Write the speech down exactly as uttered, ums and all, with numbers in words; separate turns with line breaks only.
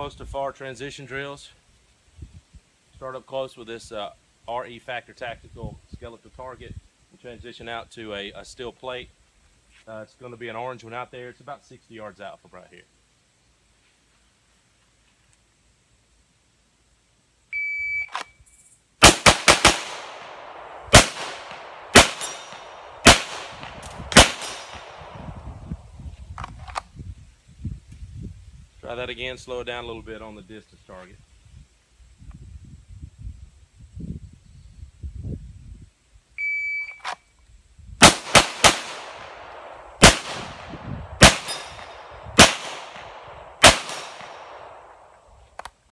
close to far transition drills. Start up close with this uh, R E Factor Tactical skeletal target and transition out to a, a steel plate. Uh, it's going to be an orange one out there. It's about sixty yards out from right here. Try that again, slow it down a little bit on the distance target.